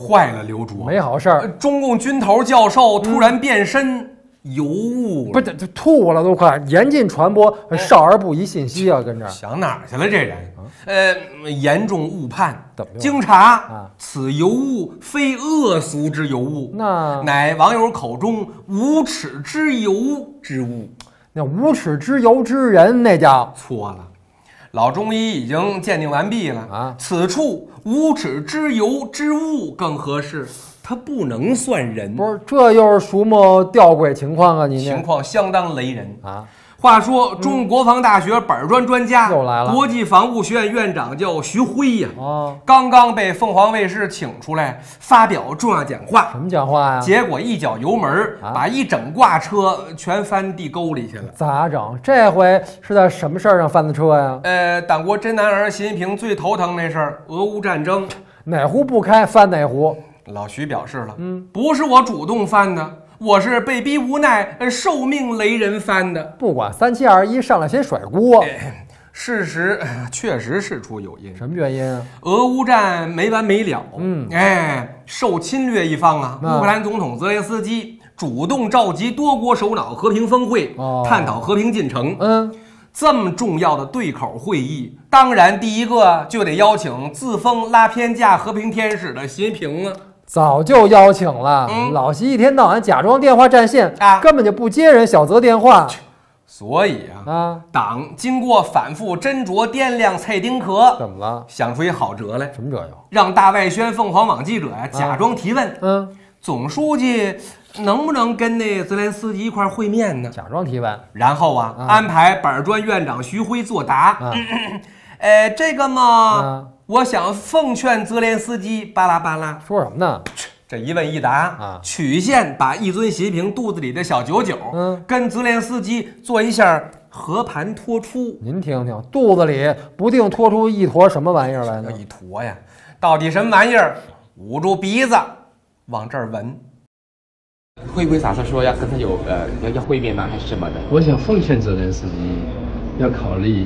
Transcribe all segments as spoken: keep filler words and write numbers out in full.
坏了，刘卓， 没好事儿。 中共军头教授突然变身。嗯尤物不是，这吐了都快，严禁传播少儿不宜信息啊！跟这想哪儿去了？这人，呃，严重误判。经查， 啊、 此尤物非恶俗之尤物， 那乃网友口中无耻之尤之物。 那无耻之尤之人，那叫错了。老中医已经鉴定完毕了啊， 此处无耻之尤之物更合适。他不能算人， 不是？这又是什么吊诡情况啊？你情况相当雷人啊！ 话说，中国国防大学本专专家、 嗯、又来了， 国际防务学院院长叫徐辉呀、 啊，哦， 刚刚被凤凰卫视请出来发表重要讲话。 什么讲话呀？ 结果一脚油门，啊、把一整挂车全翻地沟里去了。 咋整？这回是在什么事儿上翻的车呀？ 呃，党国真男儿习近平最头疼那事儿，俄乌战争， 哪壶不开翻哪壶。 老徐表示了， 嗯， 不是我主动翻的，我是被逼无奈，受命雷人翻的。 不管三七二一，上来先甩锅。 哎、事实确实事出有因。 什么原因啊？ 俄乌战没完没了。 嗯， 哎，受侵略一方啊，乌克兰总统泽连斯基主动召集多国首脑和平峰会， 哦、 探讨和平进程。 嗯。 这么重要的对口会议，当然第一个就得邀请自封拉偏架和平天使的习近平啊。 早就邀请了， 嗯、 老习一天到晚假装电话占线， 啊， 根本就不接人小泽电话。 所以啊， 啊， 党经过反复斟酌掂量蔡丁壳， 怎么了？ 想出一好辙来。 什么辙哟？ 让大外宣凤凰网记者呀、啊、假装提问。 嗯， 总书记能不能跟那泽连斯基一块会面呢？ 假装提问， 然后啊， 啊安排本专院长徐辉作答。 啊嗯嗯呃，这个嘛。 啊我想奉劝泽连斯基，巴拉巴拉， 说什么呢？ 这一问一答啊， 曲线把一尊习近平肚子里的小九九， 嗯， 跟泽连斯基做一下和盘托出。 您听听，肚子里不定拖出一坨什么玩意儿来呢？ 一坨呀，到底什么玩意儿？捂住鼻子，往这儿闻。 会不会打算说要跟他有呃要要会面吗？还是什么的？ 我想奉劝泽连斯基要考虑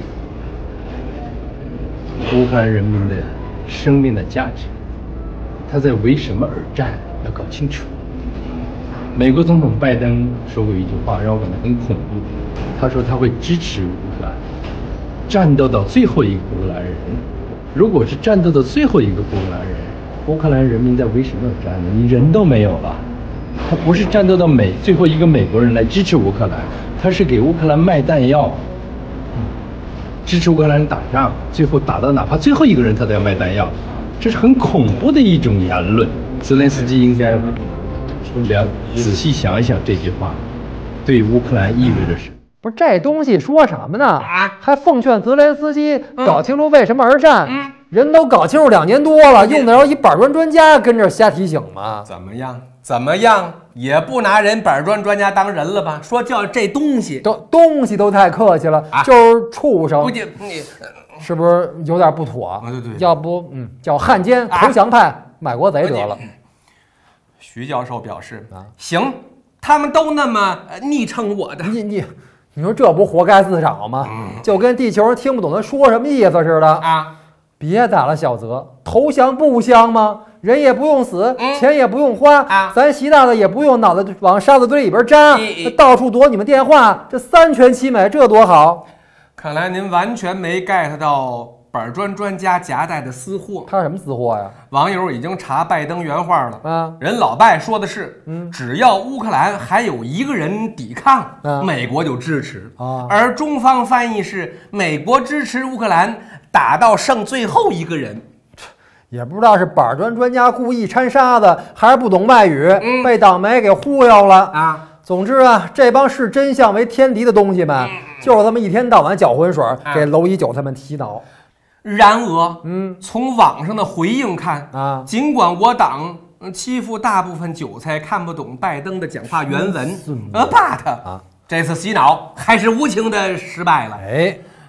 乌克兰人民的生命的价值，他在为什么而战，要搞清楚。美国总统拜登说过一句话，让我感到很恐怖。他说他会支持乌克兰，战斗到最后一个乌克兰人。如果是战斗到最后一个乌克兰人，乌克兰人民在为什么而战呢？你人都没有了。他不是战斗到美最后一个美国人来支持乌克兰，他是给乌克兰卖弹药。支持乌克兰人打仗，最后打到哪怕最后一个人他都要卖弹药，这是很恐怖的一种言论。泽连斯基应该了仔细想一想这句话对乌克兰意味着什么。 不是这东西说什么呢？ 啊， 还奉劝泽连斯基搞清楚为什么而战。 嗯， 人都搞清楚两年多了，用得着一板砖专家跟这瞎提醒吗？ 怎么样？怎么样？也不拿人板砖专家当人了吧？说叫这东西都东西都太客气了， 啊、 就是畜生。 不你你是不是有点不妥？ 啊，对对， 要不嗯，叫汉奸、投降派、啊、卖国贼得了。 徐教授表示啊，行，他们都那么昵称我的。 你你你说这不活该自找吗？ 嗯、 就跟地球人听不懂他说什么意思似的啊！ 别打了，小泽，投降不香吗？人也不用死， 嗯、 钱也不用花， 啊、 咱习大大也不用脑袋往沙子堆里边扎， 嗯、 到处躲你们电话，这三全其美，这多好！ 看来您完全没 get 到板砖专家夹带的私货。 他什么私货呀？ 网友已经查拜登原话了啊， 人老拜说的是， 嗯， 只要乌克兰还有一个人抵抗， 啊、 美国就支持啊， 而中方翻译是美国支持乌克兰打到剩最后一个人。 也不知道是板砖专家故意掺沙子，还是不懂外语， 嗯、 被党媒给忽悠了啊。 总之啊，这帮视真相为天敌的东西们，嗯、就是他们一天到晚搅浑水，啊、给蝼蚁韭菜们洗脑。 然而， 嗯， 从网上的回应看啊， 尽管我党欺负大部分韭菜看不懂拜登的讲话原文，呃， but 啊，这次洗脑还是无情的失败了。 哎。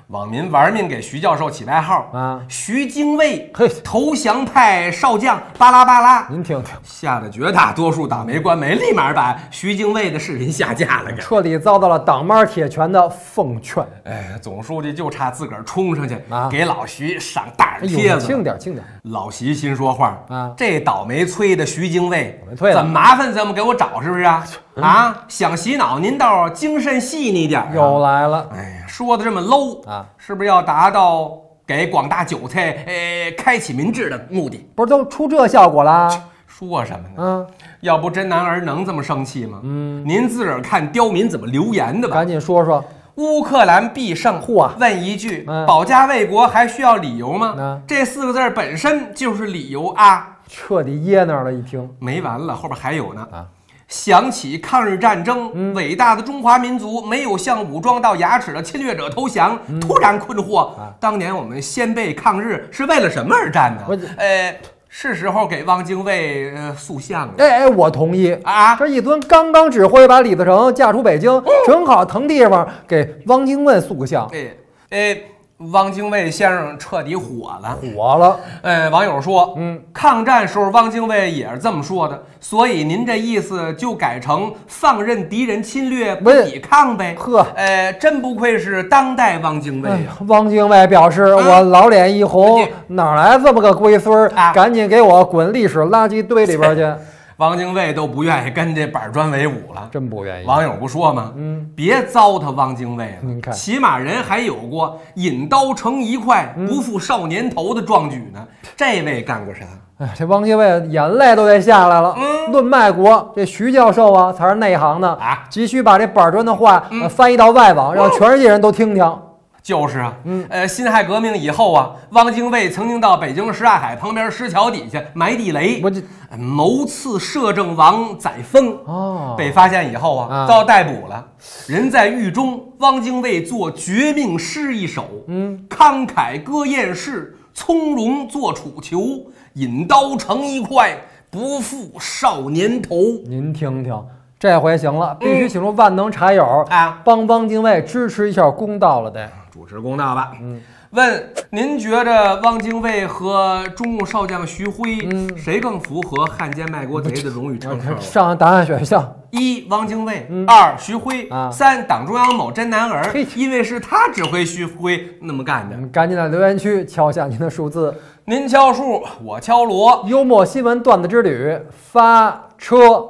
网民玩命给徐教授起外号啊， 徐精卫， 嘿， 投降派少将，巴拉巴拉。 您听听， 吓得绝大多数党媒官媒立马把徐精卫的视频下架了， 彻底遭到了党妈铁拳的奉劝。 哎，总书记就差自个儿冲上去啊， 给老徐上大哎帖子。 轻点，轻点。 老徐心说话啊， 这倒霉催的徐精卫， 怎么麻烦怎么给我找，是不是啊？啊，想洗脑您倒精神细腻点、啊。 又来了， 哎呀，说的这么 low 啊， 是不是要达到给广大韭菜呃开启民智的目的？ 不是都出这效果啦？ 说什么呢？ 嗯， 要不真男儿能这么生气吗？嗯，您自个儿看刁民怎么留言的吧。 赶紧说说。 乌克兰必胜， 嚯！ 问一句， 嗯、 保家卫国还需要理由吗？ 嗯、 这四个字本身就是理由啊！ 彻底噎那儿了，一听没完了，后边还有呢啊！ 想起抗日战争，嗯、伟大的中华民族没有向武装到牙齿的侵略者投降，嗯、突然困惑、啊：当年我们先辈抗日是为了什么而战呢？呃。是时候给汪精卫呃塑像了。 哎哎，我同意啊！ 这一尊刚刚指挥把李自成嫁出北京，嗯、正好腾地方给汪精卫塑个像。 哎哎，汪精卫先生彻底火了， 火了。 呃，网友说， 嗯， 抗战时候汪精卫也是这么说的，所以您这意思就改成放任敌人侵略不抵抗呗？ 呵， 呃，真不愧是当代汪精卫呀、啊哎！汪精卫表示，啊、我老脸一红，哪来这么个龟孙儿？啊、赶紧给我滚历史垃圾堆里边去！ 汪精卫都不愿意跟这板砖为伍了， 真不愿意。 网友不说吗？嗯，别糟蹋汪精卫了。 您看， 起码人还有过引刀成一块， 嗯、 不负少年头的壮举呢。这位干过啥？ 哎，这汪精卫眼泪都得下来了。嗯，论卖国，这徐教授啊才是内行呢啊，急需把这板砖的话、嗯呃、翻译到外网，让全世界人都听听。 就是啊，嗯，呃，辛亥革命以后啊，汪精卫曾经到北京什刹海旁边石桥底下埋地雷， 我这谋刺摄政王载沣哦， 被发现以后啊， 啊遭逮捕了。人在狱中，汪精卫作绝命诗一首，嗯，慷慨歌艳世，从容作楚囚，引刀成一块，不负少年头。 您听听。这回行了，必须请出万能茶友啊， 帮汪精卫支持一下公道了得， 主持公道吧。 嗯， 问您觉着汪精卫和中共少将徐辉， 嗯， 谁更符合汉奸卖国贼的荣誉称号？ 上答案选项： 一汪精卫，嗯、二徐辉， 啊， 三党中央某真男儿，因为是他指挥徐辉那么干的。 赶紧在留言区敲下您的数字， 您敲数，我敲锣。 幽默新闻段子之旅发车。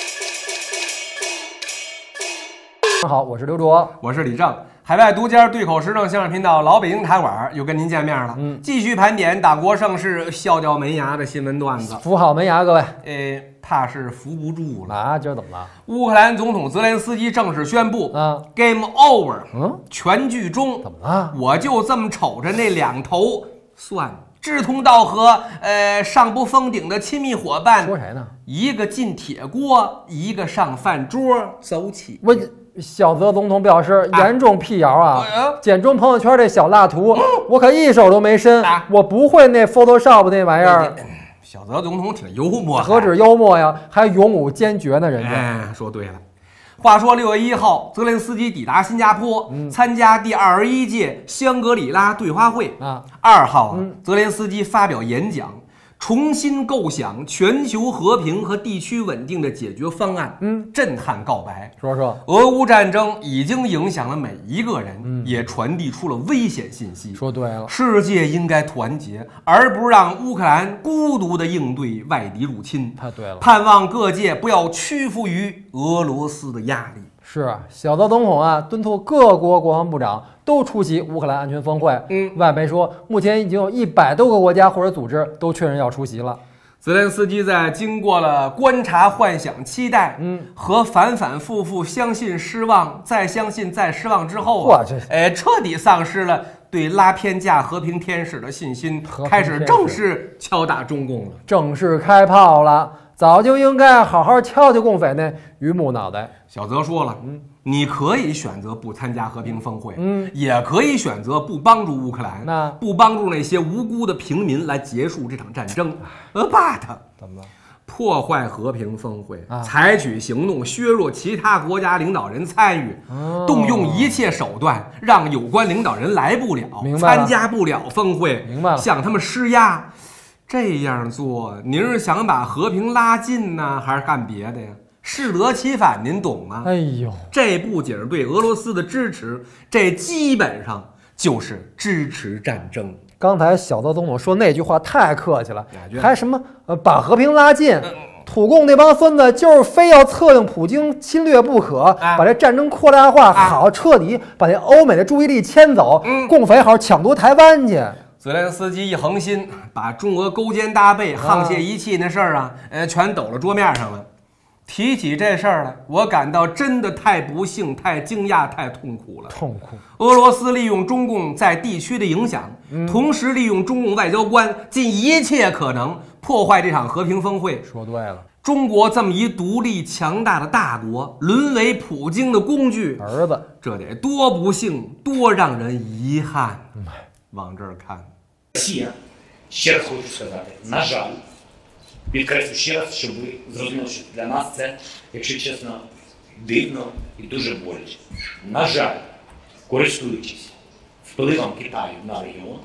好，我是刘卓， 我是李正，海外独家对口时政相声频道老北京谈馆又跟您见面了。嗯，继续盘点党国盛世笑掉门牙的新闻段子， 扶好门牙，各位。 呃，怕是扶不住了啊！今儿怎么了？ 乌克兰总统泽连斯基正式宣布， 啊 ，Game over， 嗯， 全剧终。 怎么了？ 我就这么瞅着那两头，算了。志同道合，呃，上不封顶的亲密伙伴， 说谁呢？ 一个进铁锅，一个上饭桌，走起。 我小泽总统表示严重辟谣啊！ 啊简中朋友圈这小蜡图，我可一手都没伸， 啊、 我不会那 Photoshop 那玩意儿。 小泽总统挺幽默， 何止幽默呀，还勇武坚决呢，人家。 哎，说对了。话说六月一号，泽连斯基抵达新加坡，嗯、参加第二十一届香格里拉对话会。 啊， 二号啊， 嗯、 泽连斯基发表演讲，重新构想全球和平和地区稳定的解决方案。嗯，震撼告白。 说说， 俄乌战争已经影响了每一个人，嗯、也传递出了危险信息。 说对了， 世界应该团结，而不是让乌克兰孤独地应对外敌入侵。 太对了， 盼望各界不要屈服于俄罗斯的压力。 是啊，小泽总统啊，敦促各国国防部长都出席乌克兰安全峰会。嗯，外媒说，目前已经有一百多个国家或者组织都确认要出席了。 泽连斯基在经过了观察、幻想、期待，嗯，和反反复复相信、失望、再相信、再失望之后啊，哎，彻底丧失了对拉偏架和平天使的信心，开始正式敲打中共了， 正式开炮了。早就应该好好敲敲共匪那榆木脑袋。 小泽说了，嗯，你可以选择不参加和平峰会，嗯，也可以选择不帮助乌克兰， 那不帮助那些无辜的平民来结束这场战争。呃，but 怎么了？ 破坏和平峰会，啊、采取行动削弱其他国家领导人参与，哦、动用一切手段让有关领导人来不了，参加不了峰会， 明白了， 向他们施压。这样做，您是想把和平拉近呢，还是干别的呀？适得其反，您懂吗？ 哎呦， 这不仅是对俄罗斯的支持，这基本上就是支持战争。 刚才小泽总统说那句话太客气了，还什么呃把和平拉近，嗯、土共那帮孙子就是非要策应普京侵略不可，啊、把这战争扩大化，啊、好彻底把那欧美的注意力牵走，嗯、共匪好抢夺台湾去。 泽连斯基一横心，把中俄勾肩搭背、沆瀣一气那事儿啊，呃，全抖了桌面上了。提起这事儿来，我感到真的太不幸、太惊讶、太痛苦了。 痛苦！ 俄罗斯利用中共在地区的影响，嗯、同时利用中共外交官，尽一切可能破坏这场和平峰会。 说对了， 中国这么一独立强大的大国，沦为普京的工具， 儿子， 这得多不幸，多让人遗憾。嗯、往这儿看。 Росія, ще раз хочу сказати, на жаль, підкреслю ще раз, щоб ви зрозуміли, що для нас це, якщо чесно, дивно і дуже боляче. На жаль, користуючись впливом Китаю на регіон,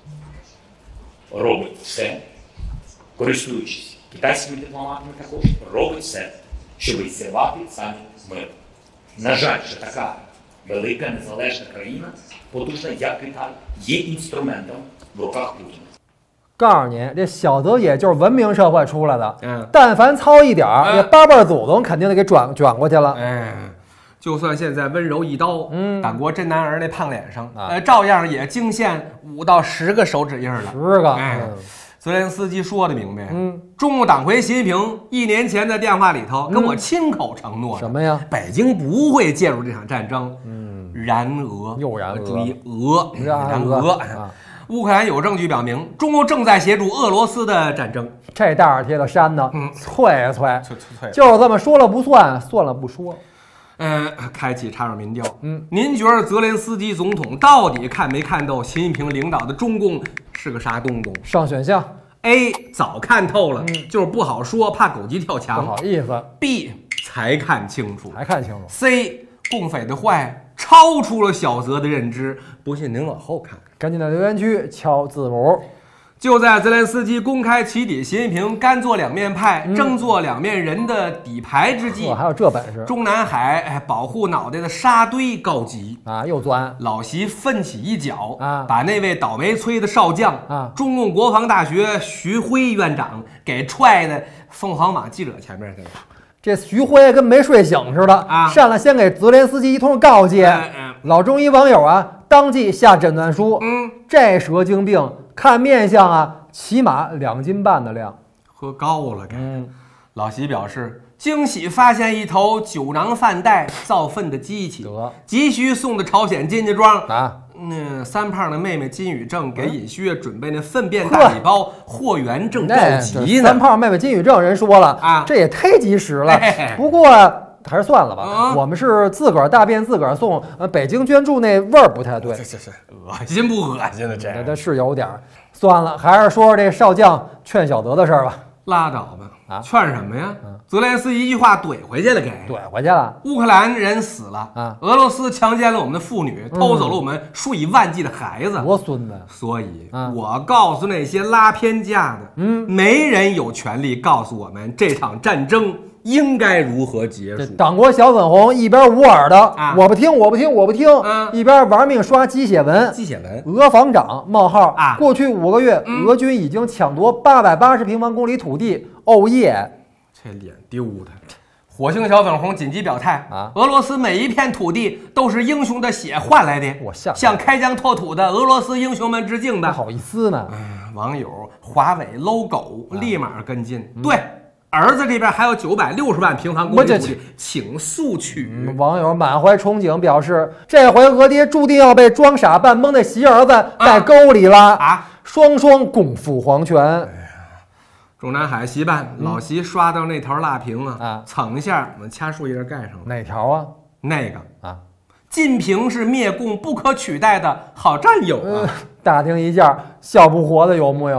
робить все, користуючись китайськими дипломатами також, робить все, щоб зірвати самі мир. На жаль, що така велика незалежна країна, потужна як Китай, є інструментом в руках Путіна. 告诉你，这小泽也就是文明社会出来的，嗯，但凡糙一点儿，这八辈祖宗肯定得给转转过去了。 哎，就算现在温柔一刀，嗯，党国真男儿那胖脸上，呃，照样也惊现五到十个手指印了。 十个， 哎，泽连斯基说的明白，嗯，中共党魁习近平一年前在电话里头跟我亲口承诺、 嗯、什么呀？ 北京不会介入这场战争。嗯，然俄， 又然俄， 注意俄， 然俄。啊乌克兰有证据表明，中国正在协助俄罗斯的战争。 这大耳贴的山呢，嗯，脆脆脆脆， 就是这么说了不算，算了不说。 呃，开启查尔民调。嗯，您觉得泽连斯基总统到底看没看透习近平领导的中共是个啥东东？ 上选项 ：A 早看透了，嗯、就是不好说，怕狗急跳墙， 不好意思。 B 才看清楚， 才看清楚。 C 共匪的坏超出了小泽的认知，不信您往后看看。 赶紧在留言区敲字母。 就在泽连斯基公开起底习近平干做两面派、嗯、争做两面人的底牌之际， 还有这本事， 中南海、哎、保护脑袋的沙堆告急啊，又钻。 老习奋起一脚啊，把那位倒霉催的少将啊，中共国防大学徐辉院长给踹在凤凰网记者前面去了。 这徐辉跟没睡醒似的啊，上来先给泽连斯基一通告诫。嗯嗯、老中医网友啊，当即下诊断书。嗯，这蛇精病看面相啊，起码两斤半的量， 喝高了该。嗯，老习表示，惊喜发现一头酒囊饭袋造粪的机器，得急需送到朝鲜金家庄啊。那三胖的妹妹金宇正给尹锡悦准备那粪便大礼包，货源正告急呢。 三胖妹妹金宇正人说了啊，这也忒及时了。不过还是算了吧，嗯、我们是自个儿大便自个儿送，呃，北京捐助那味儿不太对。 这这这恶心不恶心的这？ 这是有点儿。算了，还是说说这少将劝小泽的事儿吧。 拉倒吧，啊，劝什么呀？嗯、泽连斯基一句话怼回去了，给怼回去了。 乌克兰人死了啊，俄罗斯强奸了我们的妇女，偷走了我们数以万计的孩子， 多孙子！ 所以，啊、我告诉那些拉偏架的，嗯，没人有权利告诉我们这场战争应该如何结束。 党国小粉红一边捂耳的，啊、我不听，我不听，我不听，啊、一边玩命刷鸡血文。 鸡血文， 俄防长冒号啊！过去五个月，嗯、俄军已经抢夺八百八十平方公里土地。哦耶！ 这脸丢的。火星小粉红紧急表态啊！俄罗斯每一片土地都是英雄的血换来的， 我向向开疆拓土的俄罗斯英雄们致敬吧！ 不好意思呢。 嗯，网友华为 logo 立马跟进，啊、对。儿子这边还有九百六十万平方公里土地，请速取、 嗯。网友满怀憧憬表示，这回俄爹注定要被装傻扮懵的习儿子带沟里了啊！双双共赴黄泉。哎呀， 中南海西办、嗯、老习刷到那条蜡屏啊，啊蹭一下，我们掐树叶盖上了。 哪条啊？ 那个啊，晋平是灭共不可取代的好战友啊！ 呃、打听一下，笑不活的有木有？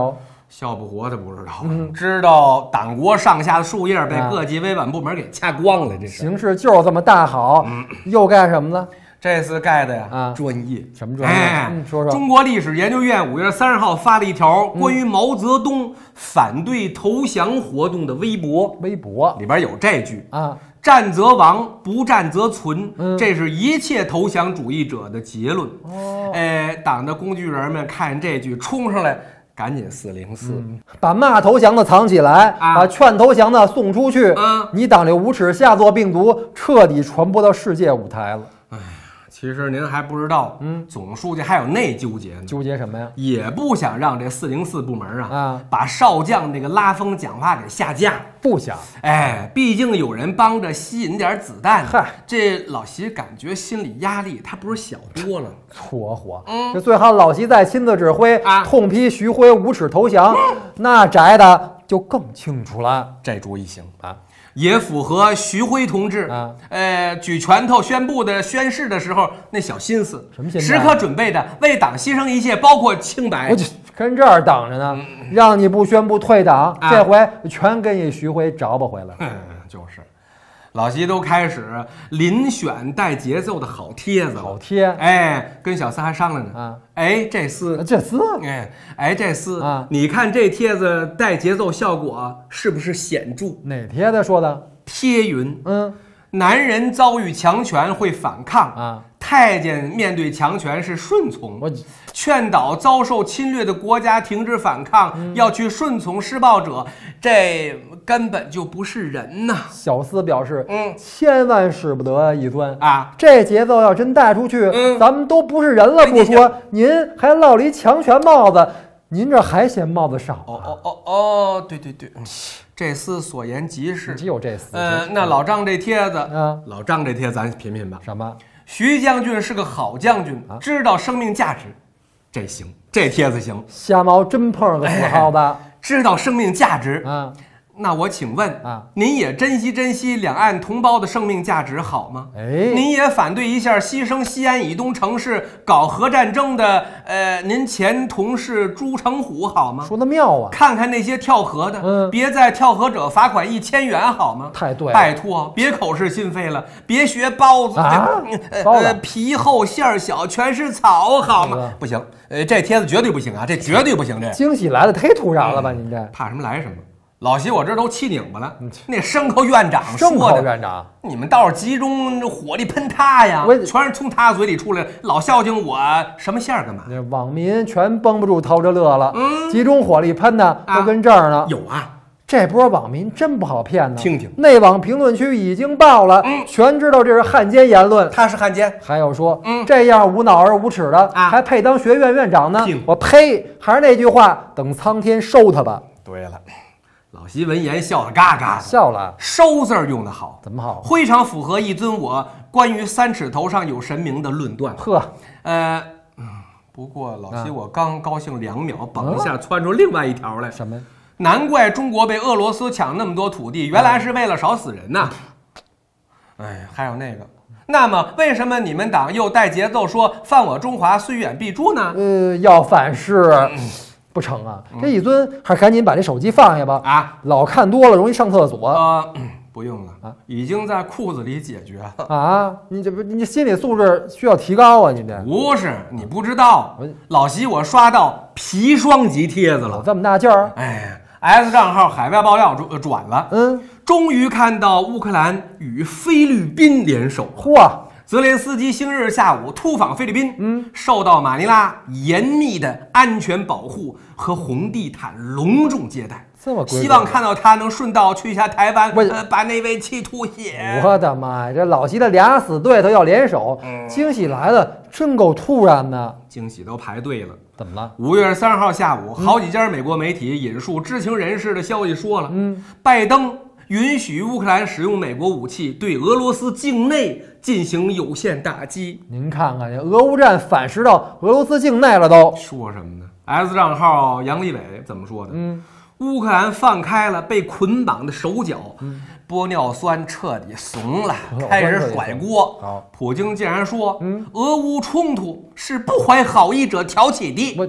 笑不活的不知道，嗯、知道党国上下的树叶被各级维稳部门给掐光了。这形势就是这么大好，嗯、又干什么了？ 这次盖的呀， 啊， 专业。 什么专业？哎嗯、说说。 中国历史研究院五月三十号发了一条关于毛泽东反对投降活动的微博， 微博里边有这句啊。 战则亡，不战则存，嗯、这是一切投降主义者的结论。哦，哎，党的工具人们看这句冲上来，赶紧四零四， 嗯、把骂投降的藏起来，啊、把劝投降的送出去。 啊、 你党这无耻下作病毒彻底传播到世界舞台了。 哎。其实您还不知道，嗯，总书记还有内纠结呢。 纠结什么呀？ 也不想让这四零四部门啊， 啊， 把少将那个拉风讲话给下架。 不想， 哎，毕竟有人帮着吸引点子弹。 嗨， 这老习感觉心理压力他不是小多了。 搓火，嗯，这最好老习再亲自指挥， 啊， 痛批徐辉无耻投降，嗯、那摘的就更清楚了。 这主意行啊。也符合徐辉同志啊， 呃，举拳头宣布的宣誓的时候那小心思， 什么心思？ 时刻准备着为党牺牲一切，包括清白。 我就跟这儿等着呢，嗯、让你不宣布退党，啊、这回全给你徐辉找不回来。 嗯，就是，老习都开始遴选带节奏的好帖子， 好贴。 哎，跟小四还商量呢。 啊， 哎，这厮， 这厮， 哎，哎，这厮啊， 你看这帖子带节奏效果是不是显著？ 哪帖子说的？ 贴云， 嗯， 男人遭遇强权会反抗啊， 太监面对强权是顺从。我劝导遭受侵略的国家停止反抗，嗯、要去顺从施暴者，这根本就不是人呐！ 小厮表示， 嗯， 千万使不得一尊啊！ 这节奏要真带出去， 嗯、 咱们都不是人了不说，您还落了一强权帽子，您这还嫌帽子少、啊？ 哦哦哦哦，对对对。这厮所言极是， 只有这厮。 呃，那老张这帖子， 啊， 老张这帖子咱品品吧。 什么？ 徐将军是个好将军，啊、知道生命价值，这行，这帖子行。 瞎猫真碰上个死耗子、哎， 知道生命价值啊。 那我请问啊， 您也珍惜珍惜两岸同胞的生命价值好吗？ 哎， 您也反对一下牺牲西安以东城市搞核战争的呃，您前同事朱成虎好吗？ 说的妙啊！ 看看那些跳河的， 嗯， 别在跳河者罚款一千元好吗？ 太对了， 拜托，别口是心非了，别学包子啊， 呃，皮厚馅儿小，全是草好吗？ 嗯、 不行，呃，这帖子绝对不行啊，这绝对不行，这惊喜来的忒突然了吧？您这怕什么来什么。老习，我这都气拧巴了。那牲口院长说的， 牲口院长， 你们倒是集中火力喷他呀！ 我全是从他嘴里出来，老孝敬我什么馅儿干嘛？ 网民全绷不住偷着乐了。 嗯， 集中火力喷的都跟这儿呢。 啊有啊， 这波网民真不好骗呢。 听听， 内网评论区已经爆了， 嗯， 全知道这是汉奸言论。 他是汉奸。 还有说， 嗯， 这样无脑而无耻的， 啊， 还配当学院院长呢？我呸！还是那句话，等苍天收他吧。 对了。老习闻言笑了嘎嘎的， 笑了。 收字儿用得好， 怎么好？ 非常符合一尊我关于三尺头上有神明的论断。 呵， 呃，不过老习我刚高兴两秒，嘣一下窜出另外一条来。 什么？ 难怪中国被俄罗斯抢那么多土地，原来是为了少死人呐！哎，还有那个，那么为什么你们党又带节奏说犯我中华虽远必诛呢？ 呃，要反噬。嗯不成啊！这一尊还是赶紧把这手机放下吧！ 啊， 老看多了容易上厕所。 呃，不用了啊，已经在裤子里解决了啊！你这不，你心理素质需要提高啊！你这不是你不知道，老习我刷到砒霜级帖子了， 这么大劲儿！ 哎 ，S 账号海外爆料转转了， 嗯， 终于看到乌克兰与菲律宾联手， 嚯！ 泽连斯基星日下午突访菲律宾， 嗯， 受到马尼拉严密的安全保护和红地毯隆重接待。 这么希望看到他能顺道去一下台湾，呃，把那位气吐血。 我的妈呀，这老习的俩死对头要联手， 嗯、 惊喜来的真够突然的。 惊喜都排队了， 怎么了？ 五月三十号下午，好几家美国媒体引述知情人士的消息说了， 嗯， 拜登允许乌克兰使用美国武器对俄罗斯境内进行有限打击。 您看看，这俄乌战反噬到俄罗斯境内了都。 说什么呢 ？S 账号杨利伟怎么说的？ 嗯， 乌克兰放开了被捆绑的手脚， 嗯、 玻尿酸彻底怂了，开始甩锅。 好， 普京竟然说， 嗯， 俄乌冲突是不怀好意者挑起的。 我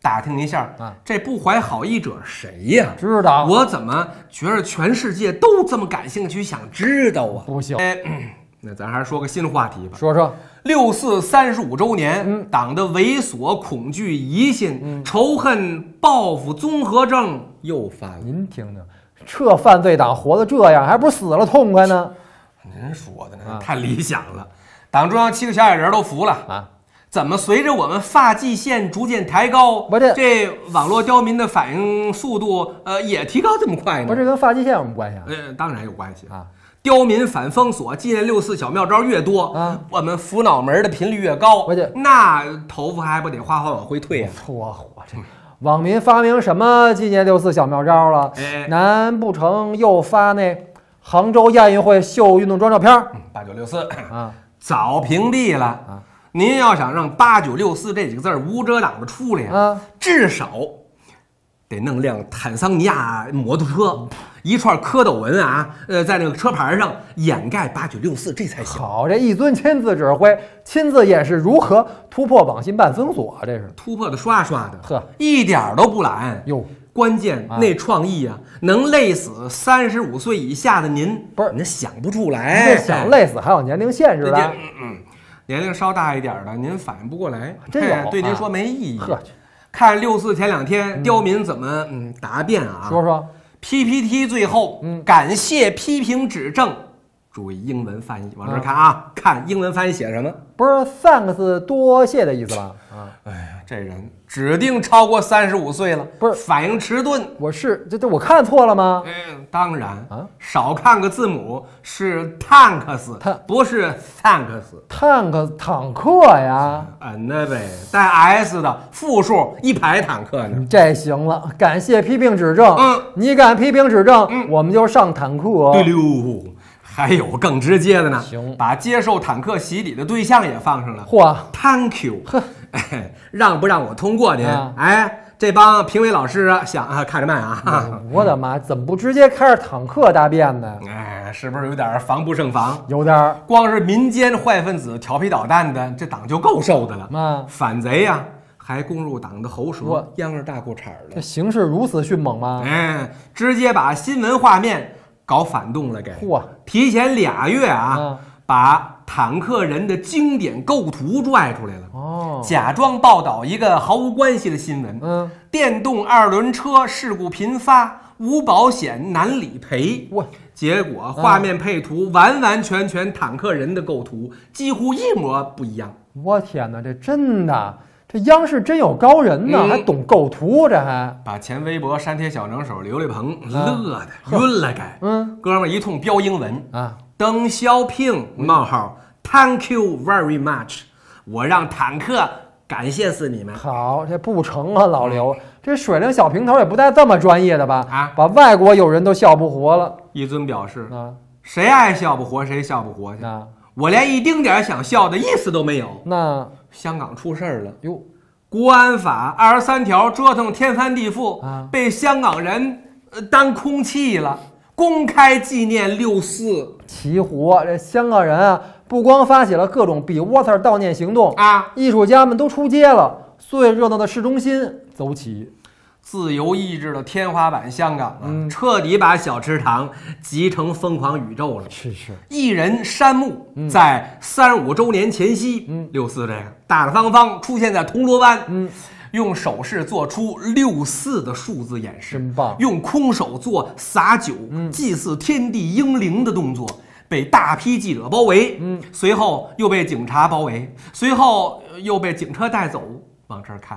打听一下啊，这不怀好意者谁呀？ 知道。 我怎么觉得全世界都这么感兴趣，想知道啊？ 不行。 哎，那咱还是说个新话题吧。 说说。 六四三十五周年，嗯、党的猥琐、恐惧、疑心、嗯、仇恨、报复综合症又犯了。 您听听，这犯罪党活得这样，还不是死了痛快呢？ 您说的呢，太理想了。党中央七个小矮人都服了啊。怎么随着我们发际线逐渐抬高， 不这这网络刁民的反应速度，呃，也提高这么快呢？ 不，这跟发际线有什么关系啊？ 呃，当然有关系啊。刁民反封锁、纪念六四小妙招越多，啊，我们扶脑门的频率越高，那头发还不得哗哗往回退啊？ 我我这网民发明什么纪念六四小妙招了？哎，难不成又发那杭州亚运会秀运动装照片？ 八九六四啊，早屏蔽了啊。您要想让八九六四这几个字无遮挡的出来呀，啊，至少得弄辆坦桑尼亚摩托车，一串蝌蚪纹啊，呃，在那个车牌上掩盖八九六四，这才行。 好，这一尊亲自指挥、亲自演示如何突破网信办封锁，这是突破的刷刷的，呵，一点都不懒哟。关键那创意啊，能累死三十五岁以下的您， 不是您想不出来， 这想累死还有年龄限制的。 嗯嗯。年龄稍大一点的，您反应不过来， 真有对您说没意义。 呵， 看六四前两天刁民怎么嗯答辩啊？ 说说 P P T 最后嗯感谢批评指正，注意英文翻译，往这看啊，看英文翻译写什么？ 不是 thanks 多谢的意思吧？啊， 哎呀，这人指定超过三十五岁了， 不是反应迟钝。 我是这这我看错了吗？ 嗯，当然啊，少看个字母是 tanks， 不是 thanks。tank 坦克呀， 嗯那呗，带 s 的复数一排坦克呢。 这行了，感谢批评指正。嗯，你敢批评指正，嗯、我们就上坦克。 对溜。还有更直接的呢，行，把接受坦克洗礼的对象也放上了。 嚯 ，Thank you， 呵，哎，让不让我通过您？啊、哎，这帮评委老师啊，想啊，看着办啊。 嗯、我的妈，怎么不直接开着坦克答辩呢？ 哎，是不是有点防不胜防？ 有点。 光是民间坏分子调皮捣蛋的，这党就够受的了。啊，反贼呀、啊，还攻入党的喉舌，央着大裤衩了。 这形势如此迅猛吗？ 哎，直接把新闻画面搞反动了，给嚯！提前俩月啊，嗯、把坦克人的经典构图拽出来了。哦，假装报道一个毫无关系的新闻。嗯，电动二轮车事故频发，无保险难理赔。哇！结果画面配图完完全全坦克人的构图，几乎一模不一样。 我天哪，这真的！这央视真有高人呢，嗯、还懂构图，这还把前微博删帖小能手刘立鹏乐的晕了该。嗯，哥们一通标英文啊，邓小平冒号 ，Thank you very much， 我让坦克感谢死你们。 好，这不成啊，老刘，这水灵小平头也不带这么专业的吧？啊，把外国友人都笑不活了。 一尊表示啊，谁爱笑不活谁笑不活去。啊，我连一丁点想笑的意思都没有。 那香港出事儿了哟。 国安法二十三条折腾天翻地覆，啊、被香港人、呃、当空气了。公开纪念六四， 齐活！这香港人啊，不光发起了各种比沃特悼念行动啊，艺术家们都出街了，最热闹的市中心走起。 自由意志的天花板香港啊，嗯、彻底把小池塘集成疯狂宇宙了。 是是， 艺人山木、嗯、在三十五周年前夕，嗯，六四这个大大方方出现在铜锣湾，嗯，用手势做出六四的数字演示， 真棒！ 用空手做洒酒、嗯、祭祀天地英灵的动作，被大批记者包围，嗯，随后又被警察包围，随后又被警车带走。往这儿看。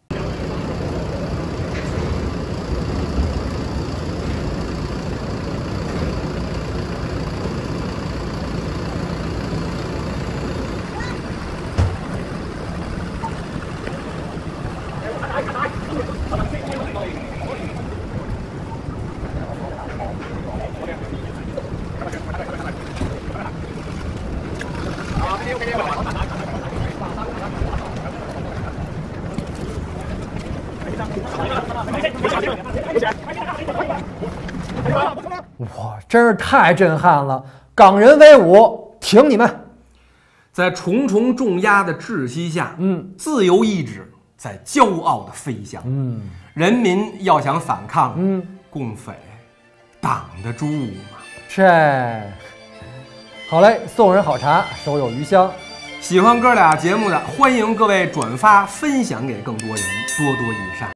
哇，真是太震撼了！港人威武，挺你们！ 在重重重压的窒息下，嗯，自由意志在骄傲的飞翔。 嗯， 人民要想反抗， 嗯， 共匪挡得住吗？ 这好嘞，送人好茶，手有余香。 喜欢哥俩节目的，欢迎各位转发分享给更多人，多多益善。